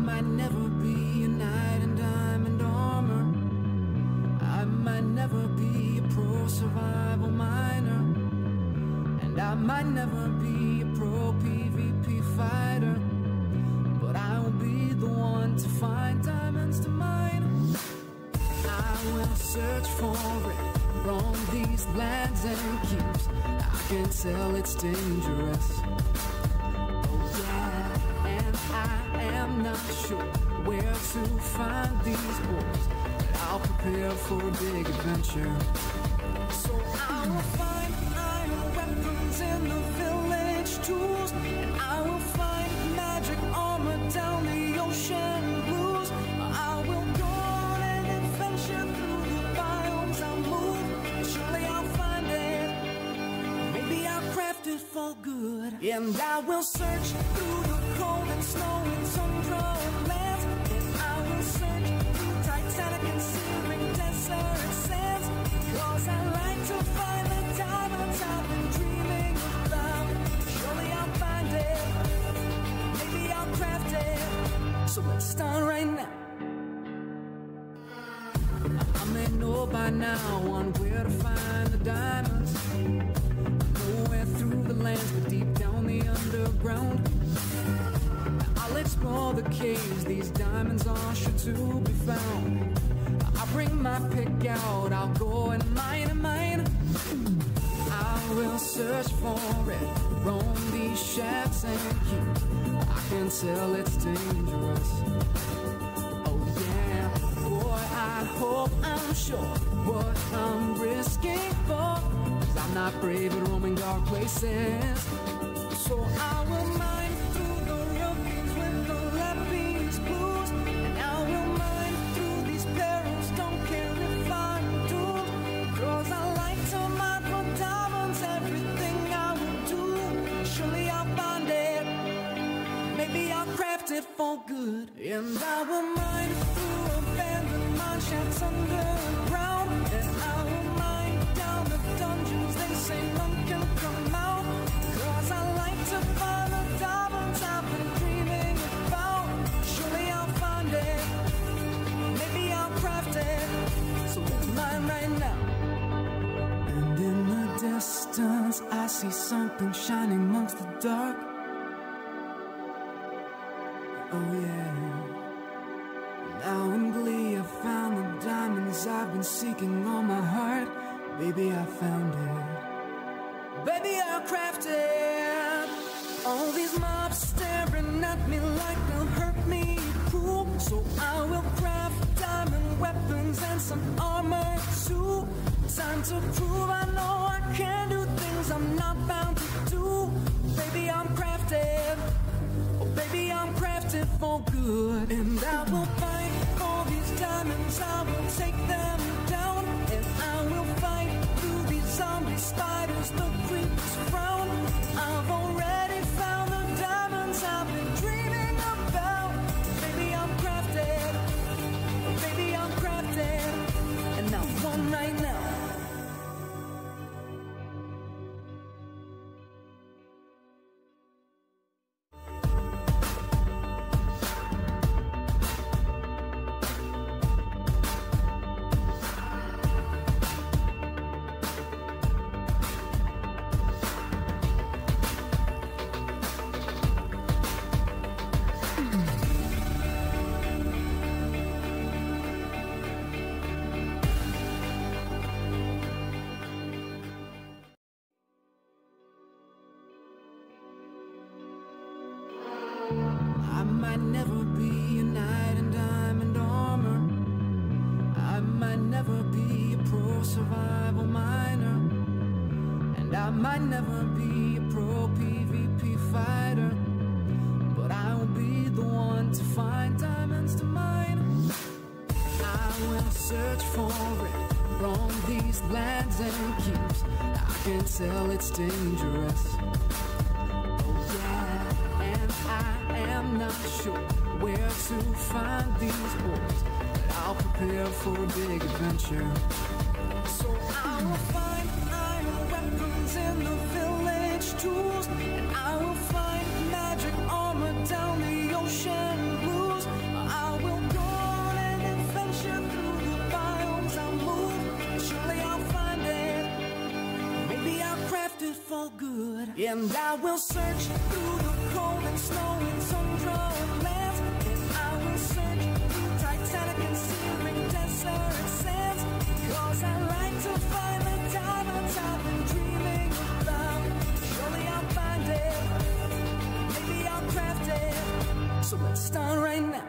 might never be a knight in diamond armor. I might never be a pro survival miner. And I might never be a pro PvP fighter, but I will be the one to find diamonds to mine. I will search for it, roam these lands and keeps. I can tell it's dangerous. Oh yeah, and I am not sure where to find these ores, but I'll prepare for a big adventure. So I will find iron weapons in the village tools, and I will find magic armor down the ocean blues. I will go on an adventure through the biomes I'll move, and surely I'll find it. Maybe I'll craft it for good. And I will search through the cold and snow and tundra lands, and I will search through titanic and searing desert sands, 'cause I like to find the diamonds I've been dreaming about. Surely I'll find it, maybe I'll craft it. So let's start right now. I may know by now on where to find the diamonds. Nowhere through the lands, but deep down the underground. I'll explore the caves, these diamonds are sure to be found. I'll bring my pick out, I'll go and mine and mine. I will search for it, roam these shafts and keep. I can tell it's dangerous. Oh yeah, boy, I hope I'm sure what I'm risking for, 'cause I'm not brave at roaming dark places. So I will mine through the ravines with the lapis blues, and I will mine through these perils, don't care if I'm doomed, 'cause I like to mine for diamonds, everything I will do. Surely I'll find it, maybe I'll craft it for good. And I will mine through abandoned mine shafts underground, and I will mine down the dungeons they say none can come out, 'cause I like to find the diamonds I've been dreaming about. Surely I'll find it, maybe I'll craft it. So it's mine right now. And in the distance I see something shining amongst the dark. Oh yeah. Now in glee I found the diamonds I've been seeking on my heart. Baby, I found it. Baby, I'll craft it. All these mobs staring at me like they'll hurt me cruel, so I will craft diamond weapons and some armor too. Time to prove I know I can do things I'm not bound to do. Baby, I'm crafted. Oh, baby, I'm crafted for good. And I will fight for these diamonds, I will take them down, and I will fight through these zombie spiders, the creepers frown. I've already found the diamonds I've been dreaming about. Baby, I'm crafted. Baby, I'm crafted. And now one right now. I might never be a knight in diamond armor. I might never be a pro survival miner. And I might never be a pro PvP fighter, but I will be the one to find diamonds to mine. I will search for it, roam these lands and keeps. I can tell it's dangerous. I'm not sure where to find these ores, but I'll prepare for a big adventure. So I will find iron weapons in the village tools, and I will find magic armor down the ocean blues. crafted for good. And I will search through the cold and snow and tundra lands, and I will search through Titanic and searing desert sands, 'cause I like to find the diamonds I've been dreaming about. Surely I'll find it, maybe I'll craft it. So let's start right now.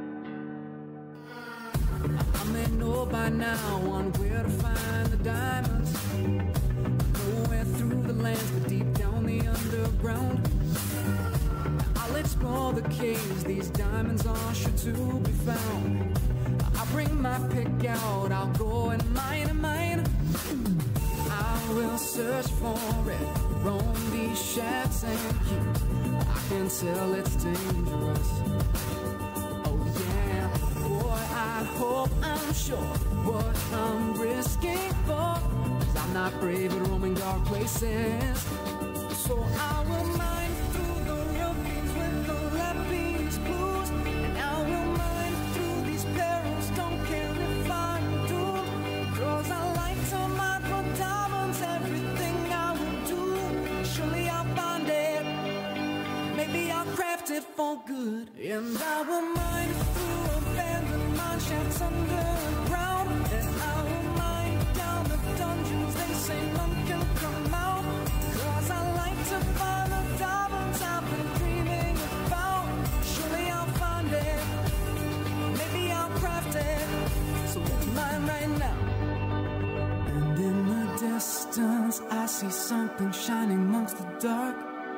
I may know by now on where to find the diamonds. Nowhere through the lands, but deep down the underground. I'll explore the caves, these diamonds are sure to be found. I'll bring my pick out, I'll go and mine and mine. I will search for it, roam these shafts and cubes. I can tell it's dangerous. Oh yeah, boy, I hope I'm sure what I'm risking for. 'Cause I'm not brave at roaming dark places. So I will mine through the ravines with the Lapis blues, and I will mine through these perils, don't care if I'm doomed. 'Cause I like to mine for diamonds, everything I will do. Surely I'll find it, maybe I'll craft it for good. And I will mine through abandoned mine shafts underground, and I will mine down the dungeons they say none can come out. 'Cause I like to find the diamonds I've been dreaming about. Surely I'll find it, maybe I'll craft it. So let's mine right now. And in the distance I see something shining amongst the dark.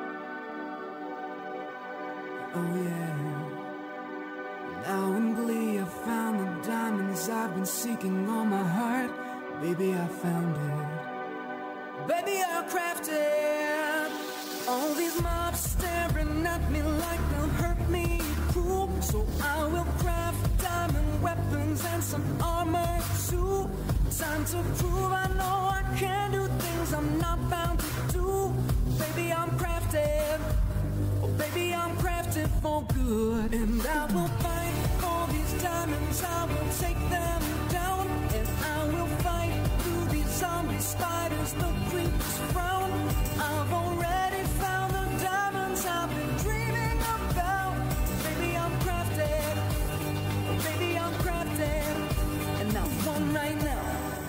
Oh yeah. Now in glee I found the diamonds I've been seeking on my heart. Baby, I found it, baby, I'll craft it. All these mobs staring at me like they'll hurt me cruel, so I will craft diamond weapons and some armor too. Time to prove I know I can do things I'm not bound to do. Baby, I'm crafted, oh baby, I'm crafted for good. And I will fight for these diamonds, I will take them down, and I will fight through these zombie spiders, the creepers frown. I've already found the diamonds I've been dreaming about. Baby, I'm crafted, oh baby, I'm crafted, and now one right now.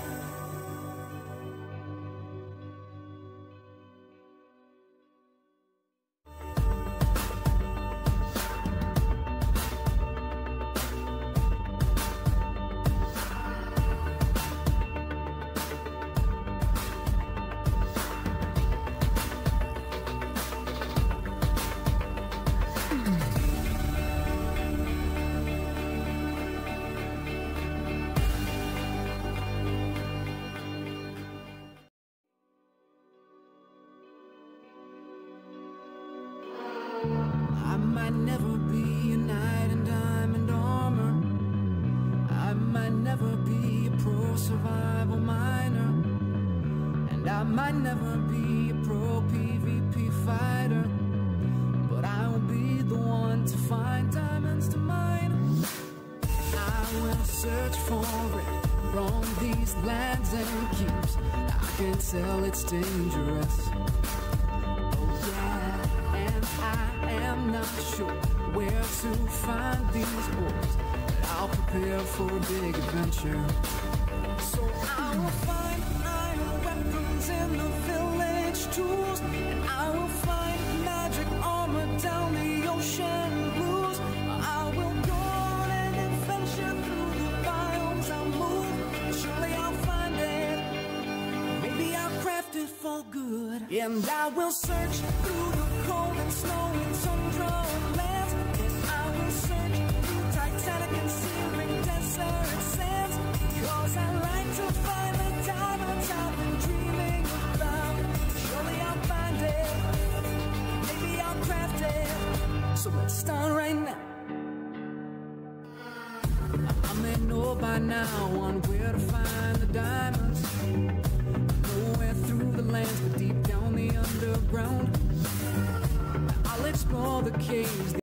I might never be a knight in diamond armor. I might never be a pro survival miner, and I might never be a pro PvP fighter, but I will be the one to find diamonds to mine. I will search for it, roam these lands and cubes. I can tell it's dangerous. I'm not sure where to find these ores, but I'll prepare for a big adventure. So I will find iron weapons in the village tools, and I will find magic armor down the ocean blues. I will go on an adventure through the biomes I'll move. Surely I'll find it, maybe I'll craft it for good. And I will search through the cold and snow and tundra lands, and I will search through Titanic and searing desert sands. 'Cause I like to find the diamonds I've been dreaming about. Surely I'll find it, maybe I'll craft it. So let's start right now. I may know by now on where to find the diamonds. Nowhere through the lands, but deep down the underground. I'll explore the caves.